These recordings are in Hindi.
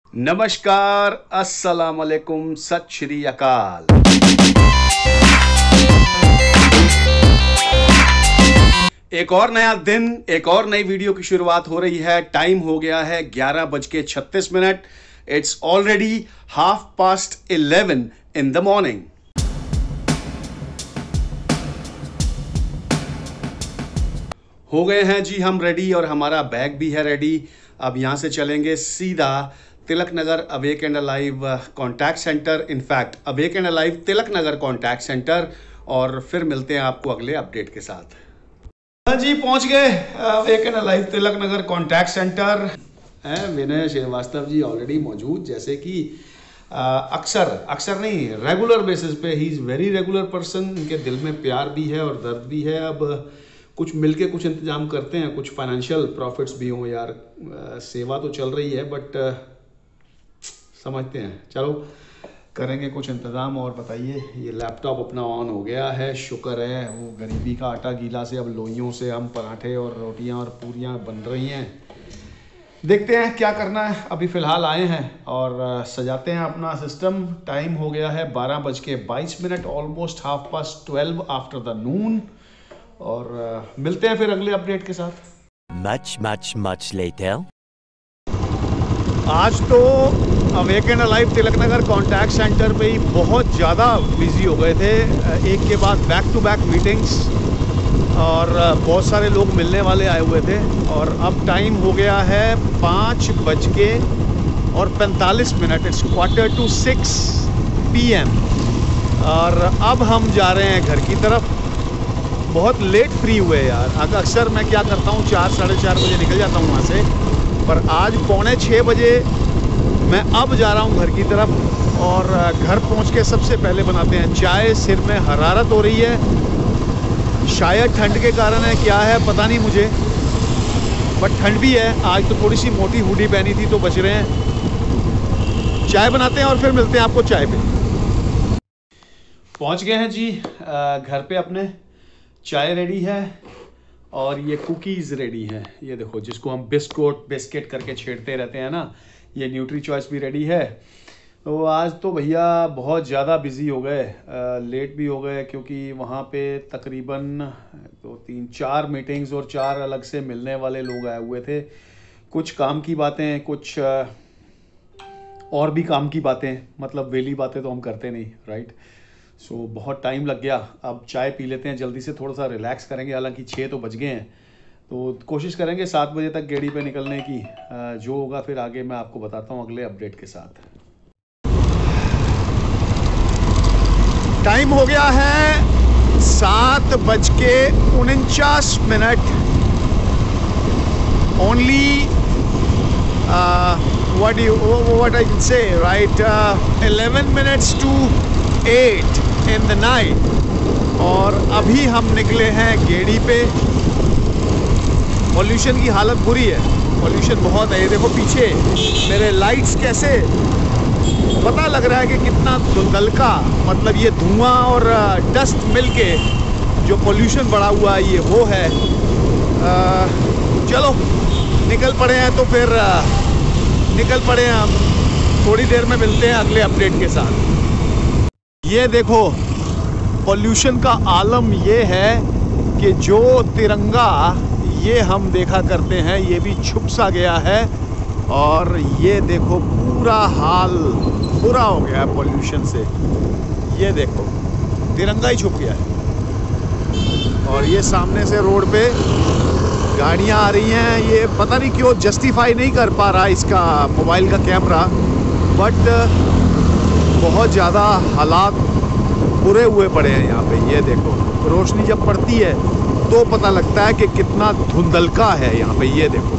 नमस्कार, अस्सलाम वालेकुम, सत श्री अकाल। एक और नया दिन, एक और नई वीडियो की शुरुआत हो रही है। टाइम हो गया है 11:36। It's already 11:30 in the morning. हो गए हैं जी हम रेडी और हमारा बैग भी है रेडी। अब यहाँ से चलेंगे सीधा Tilak Nagar awake and alive contact centre. In fact awake and alive Tilak Nagar contact centre, और फिर मिलते हैं आपको अगले अपडेट के साथ। हाँ जी, पहुँच गए awake and alive Tilak Nagar contact centre. Vinay Srivastava ji already मौजूद, जैसे कि अक्सर नहीं, रेगुलर बेसिस पे ही इज़ वेरी रेगुलर पर्सन। इनके दिल में प्यार भी है और दर्द भी है। अब कुछ मिलके कुछ इंतजाम करते हैं, कुछ फाइनेंशियल प्रॉफिट्स भी हों यार। सेवा तो चल रही है बट समझते हैं, चलो करेंगे कुछ इंतज़ाम। और बताइए, ये लैपटॉप अपना ऑन हो गया है, शुक्र है। वो गरीबी का आटा गीला से अब लोइयों से हम पराठे और रोटियां और पूरियां बन रही हैं। देखते हैं क्या करना है। अभी फ़िलहाल आए हैं और सजाते हैं अपना सिस्टम। टाइम हो गया है 12:22, ऑलमोस्ट 12:30 आफ्टर द नून। और मिलते हैं फिर अगले अपडेट के साथ। much later. आज तो awake and alive Tilak Nagar contact centre पे ही बहुत ज़्यादा बिजी हो गए थे। एक के बाद बैक टू बैक मीटिंग्स, और बहुत सारे लोग मिलने वाले आए हुए थे। और अब टाइम हो गया है 5:45। It's 5:45 PM। और अब हम जा रहे हैं घर की तरफ। बहुत लेट फ्री हुए यार। अक्सर मैं क्या करता हूँ, 4 साढ़े 4 बजे निकल जाता हूँ वहाँ से, पर आज 5:45 बजे मैं अब जा रहा हूँ घर की तरफ। और घर पहुँच के सबसे पहले बनाते हैं चाय। सिर में हरारत हो रही है, शायद ठंड के कारण है, क्या है पता नहीं मुझे, बट ठंड भी है। आज तो थोड़ी सी मोटी हुडी पहनी थी तो बच रहे हैं। चाय बनाते हैं और फिर मिलते हैं आपको चाय पे। पहुँच गए हैं जी घर पे अपने। चाय रेडी है और ये कुकीज़ रेडी हैं। ये देखो, जिसको हम बिस्किट करके छेड़ते रहते हैं ना, ये न्यूट्री चॉइस भी रेडी है। तो आज तो भैया बहुत ज़्यादा बिजी हो गए, लेट भी हो गए, क्योंकि वहाँ पे तकरीबन 2 3 4 मीटिंग्स और 4 अलग से मिलने वाले लोग आए हुए थे। कुछ काम की बातें, कुछ और भी काम की बातें, मतलब वेली बातें तो हम करते नहीं, राइट। सो बहुत टाइम लग गया। अब चाय पी लेते हैं जल्दी से, थोड़ा सा रिलैक्स करेंगे। हालांकि 6 तो बज गए हैं, तो कोशिश करेंगे 7 बजे तक गेड़ी पे निकलने की। जो होगा फिर आगे मैं आपको बताता हूँ अगले अपडेट के साथ। टाइम हो गया है 7:49। Only what I can say, right? 11 minutes to 8 in the night। और अभी हम निकले हैं गेड़ी पे। पॉल्यूशन की हालत बुरी है, पॉल्यूशन बहुत है। ये देखो पीछे मेरे लाइट्स कैसे, पता लग रहा है कि कितना धुंधलका, मतलब ये धुआं और डस्ट मिलके जो पॉल्यूशन बढ़ा हुआ है, ये वो है। चलो निकल पड़े हैं, तो फिर निकल पड़े हैं हम। थोड़ी देर में मिलते हैं अगले अपडेट के साथ। ये देखो, पॉल्यूशन का आलम ये है कि जो तिरंगा ये हम देखा करते हैं, ये भी छुप सा गया है। और ये देखो पूरा हाल बुरा हो गया है पॉल्यूशन से। ये देखो तिरंगा ही छुप गया है। और ये सामने से रोड पे गाड़ियाँ आ रही हैं। ये पता नहीं क्यों जस्टिफाई नहीं कर पा रहा इसका मोबाइल का कैमरा, बट बहुत ज़्यादा हालात बुरे हुए पड़े हैं यहाँ पे। ये देखो, रोशनी जब पड़ती है तो पता लगता है कि कितना धुंधलका है यहाँ पे। ये देखो,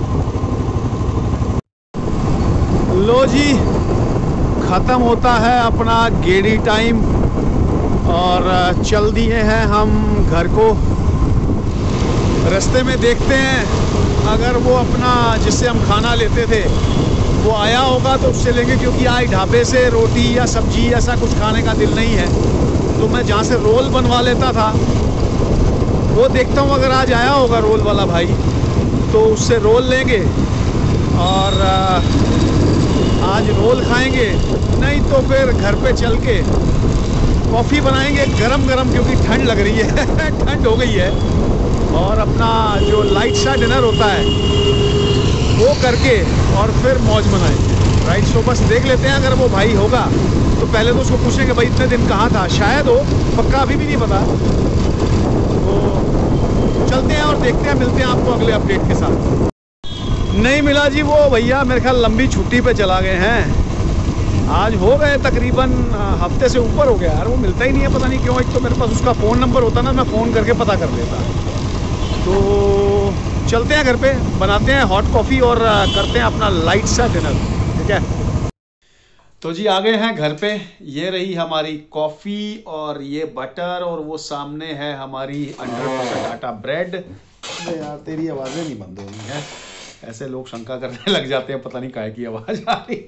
लो जी, ख़त्म होता है अपना गेड़ी टाइम और चल दिए हैं हम घर को। रास्ते में देखते हैं अगर वो अपना जिससे हम खाना लेते थे वो आया होगा तो उससे लेंगे, क्योंकि आज ढाबे से रोटी या सब्जी ऐसा कुछ खाने का दिल नहीं है। तो मैं जहाँ से रोल बनवा लेता था वो देखता हूँ, अगर आज आया होगा रोल वाला भाई तो उससे रोल लेंगे और आज रोल खाएंगे, नहीं तो फिर घर पे चल के कॉफ़ी बनाएंगे गरम गरम, क्योंकि ठंड लग रही है ठंड हो गई है। और अपना जो लाइट सा डिनर होता है वो करके और फिर मौज मनाएंगे, राइट। सो बस देख लेते हैं, अगर वो भाई होगा तो पहले तो उसको पूछेंगे भाई इतने दिन कहाँ था, शायद हो, पक्का अभी भी नहीं पता। तो चलते हैं और देखते हैं, मिलते हैं आपको अगले अपडेट के साथ। नहीं मिला जी, वो भैया मेरे ख्याल लंबी छुट्टी पे चला गए हैं। आज हो गए तकरीबन हफ्ते से ऊपर हो गया यार, वो मिलता ही नहीं है, पता नहीं क्यों। एक तो मेरे पास उसका फ़ोन नंबर होता ना, मैं फ़ोन करके पता कर लेता। तो चलते हैं घर पे, बनाते हैं हॉट कॉफ़ी और करते हैं अपना लाइट सा डिनर, ठीक है। तो जी आ गए हैं घर पे, ये रही हमारी कॉफ़ी और ये बटर, और वो सामने है हमारी 100% आटा ब्रेड। यार तेरी आवाज़ें नहीं बंद हो रही हैं, ऐसे लोग शंका करने लग जाते हैं, पता नहीं काहे की आवाज़ आ रही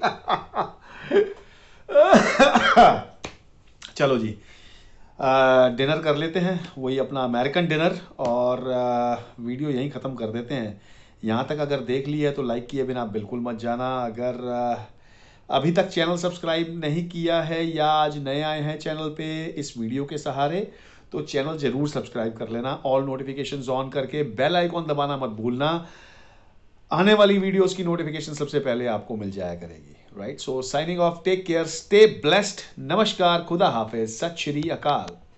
है। चलो जी डिनर कर लेते हैं, वही अपना अमेरिकन डिनर, और वीडियो यहीं ख़त्म कर देते हैं। यहाँ तक अगर देख लिया है तो लाइक किए बिना बिल्कुल मत जाना। अगर अभी तक चैनल सब्सक्राइब नहीं किया है या आज नए आए हैं चैनल पे इस वीडियो के सहारे, तो चैनल ज़रूर सब्सक्राइब कर लेना, ऑल नोटिफिकेशंस ऑन करके बेल आइकॉन दबाना मत भूलना। आने वाली वीडियोस की नोटिफिकेशन सबसे पहले आपको मिल जाया करेगी, right. So signing off, take care, stay blessed, नमस्कार, खुदा हाफिज, सत श्री अकाल।